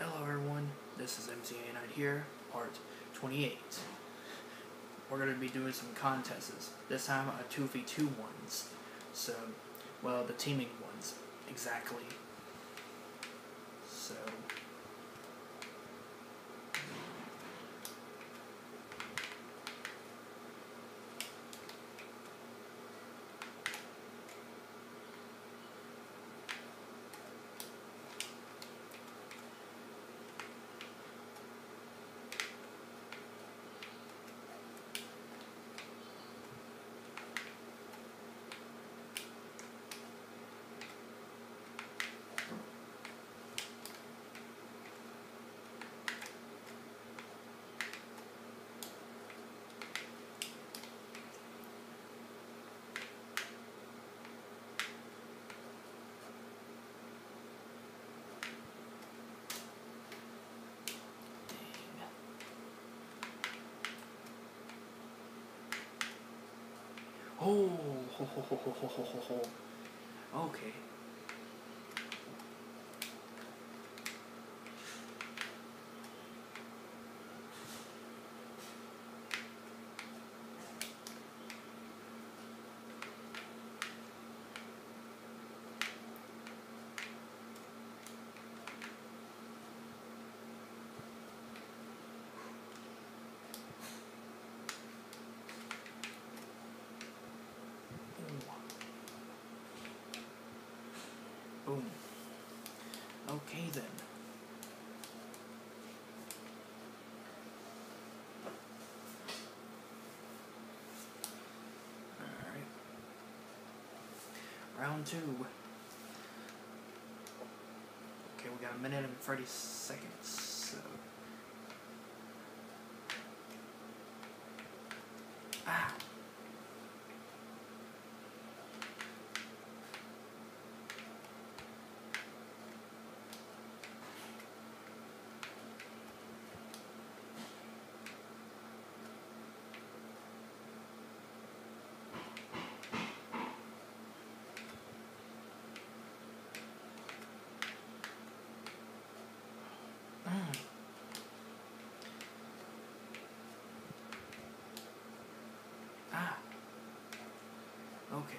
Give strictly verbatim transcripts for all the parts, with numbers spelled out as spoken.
Hello everyone, this is M C A Knight here, part twenty-eight. We're going to be doing some contests, this time a two v two ones, so, well, the teaming ones, exactly. So, oh, ho, ho, ho, ho, ho, ho, ho, ho. Okay. Boom. Okay then. Alright. Round two. Okay, we got a minute and thirty seconds, so. Ah! Ah. Okay.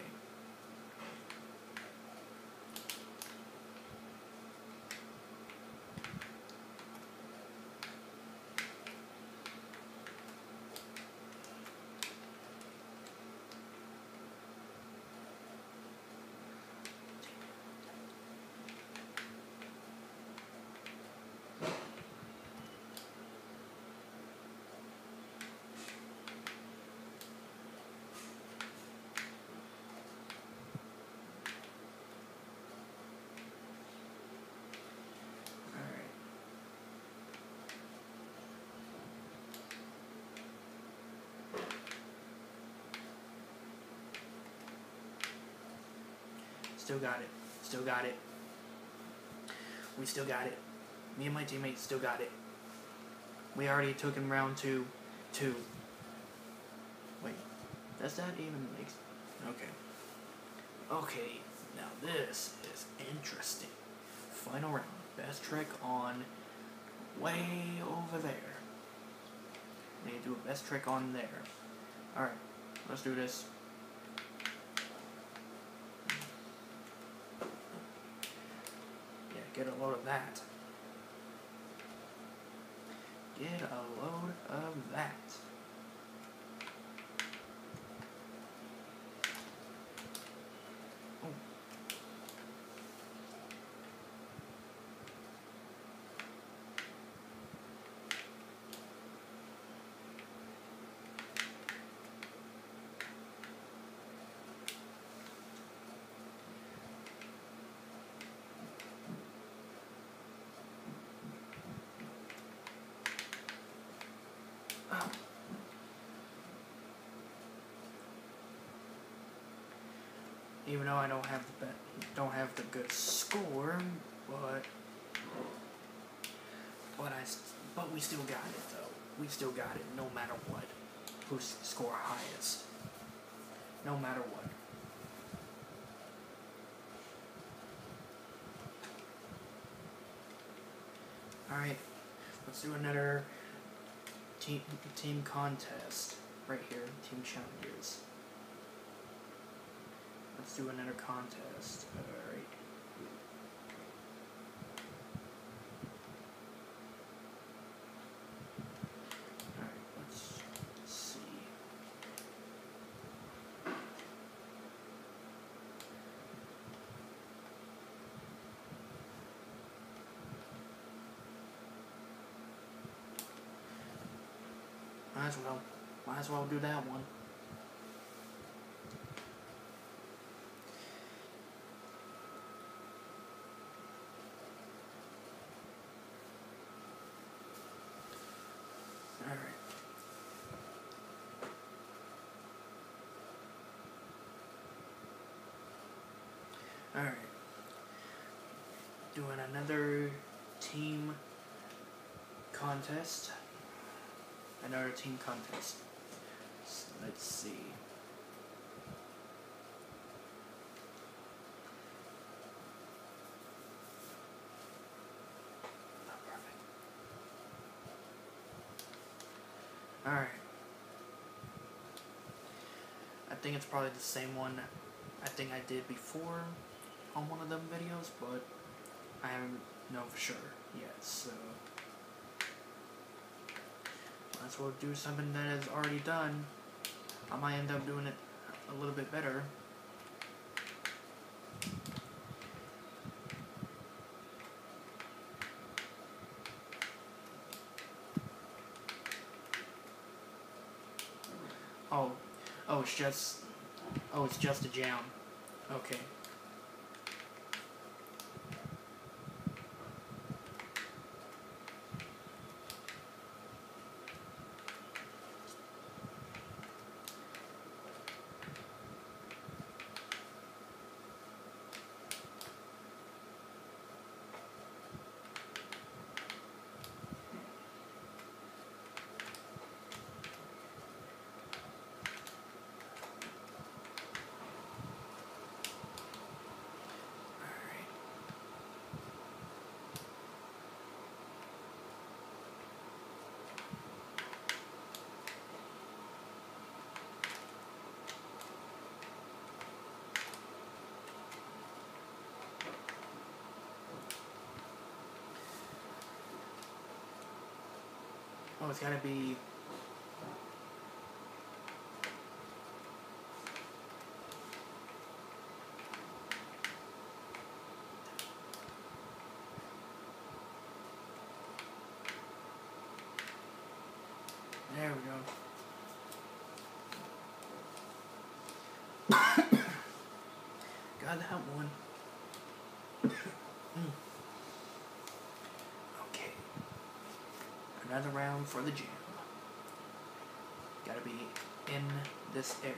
Still got it. Still got it. We still got it. Me and my teammates still got it. We already took in round two. Two. Wait. Does that even make sense? Okay. Okay. Now this is interesting. Final round. Best trick on way over there. We need to do a best trick on there. Alright. Let's do this. Get a load of that. Get a load of that. Oh. Even though I don't have the bet, don't have the good score, but but I but we still got it though. We still got it no matter what. Who score highest? No matter what. Alright, let's do another team, team contest. Right here, team challenges. Let's do another contest. Alright. Alright, let's see. Might as well. Might as well do that one. Alright. Alright. Doing another team contest. Another team contest. So let's see. Oh, perfect. Alright. I think it's probably the same one I think I did before on one of them videos, but I don't know for sure yet, so might as well do something that is already done. I might end up doing it a little bit better. Oh, oh, it's just, oh, it's just a jam. Okay. Oh, it's gotta be. There we go. Got that one. mm. Okay. Another round for the jam. Gotta be in this area.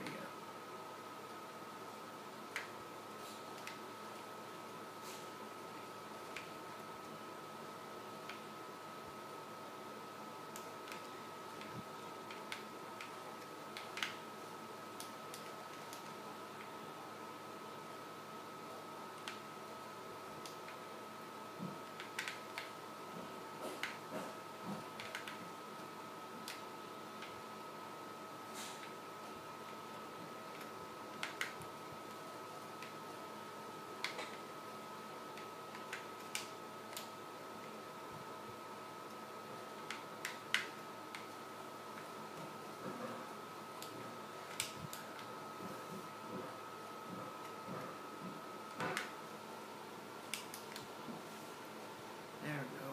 There we go.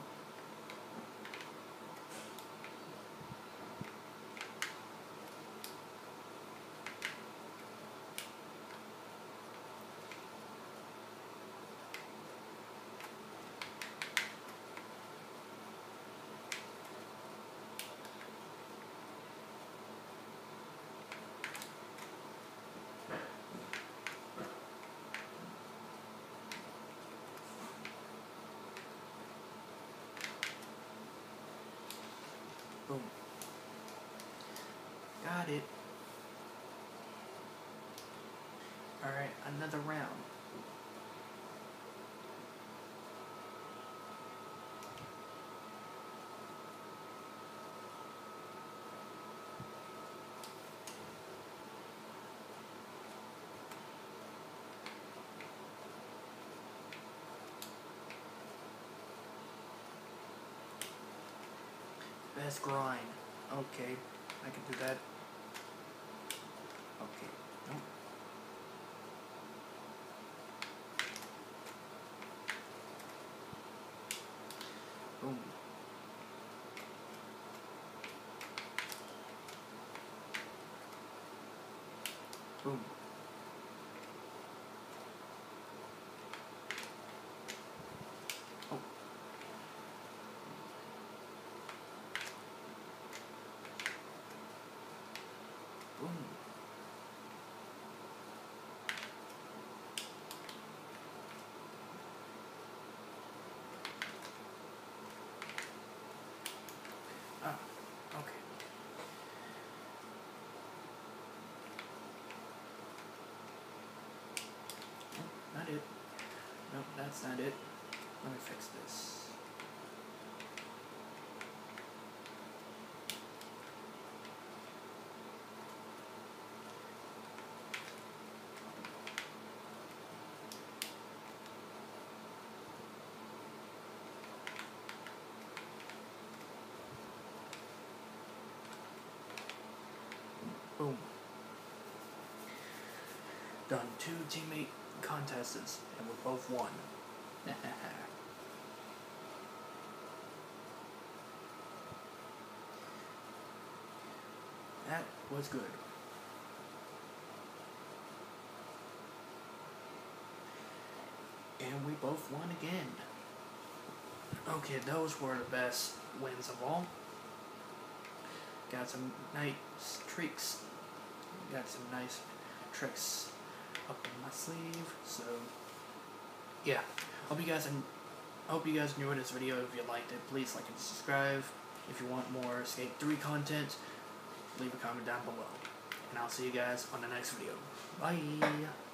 Boom. Got it. Alright, another round. Let's grind. Okay, I can do that. Okay, nope. Boom. Boom. Oh. Boom. Ah, okay. Oh, not it. Nope, that's not it. Let me fix this. Boom. Done two teammate contests, and we both won. That was good. And we both won again. Okay, those were the best wins of all. Got some nice tricks. Got some nice tricks up in my sleeve. So, yeah. Hope you guys en- hope you guys enjoyed this video. If you liked it, please like and subscribe. If you want more Skate three content, leave a comment down below. And I'll see you guys on the next video. Bye!